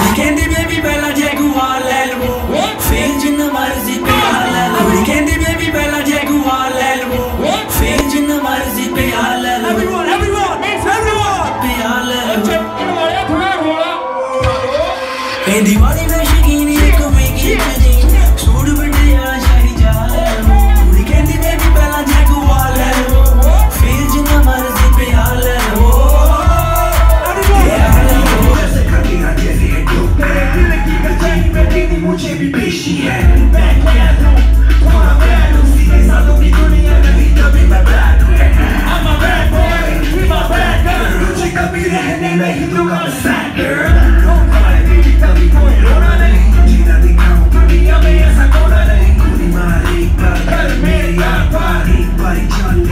कहती बेबी पहला जैगुआर ले लो, फिर जिन्ना मर्जी प्यार ले लो। कहती बेबी पहला जैगुआर ले लो, फिर जिन्ना मर्जी प्यार ले लो। प्यार ले लो। दिवाली में शकीनी एक वेगी जी, सूट बटिया शाही जा ले लो। कहती बेबी पहला जैगुआर ले लो, फिर जिन्ना मर्जी प्यार ले लो। मुझे भी पेशी है मैं क्या दूं थोड़ा बैड हूँ सीधे सालों की दुनिया नहीं कभी मैं बैड हूँ I'm a bad boy I'm a bad girl मुझे कभी रहने नहीं दूंगा मैं sad girl Don't cry baby कभी कोई रोना नहीं जीना दिखाऊं दुनिया में ऐसा कोना नहीं गोली मार एक बार कर मेरी आग बार एक बार चल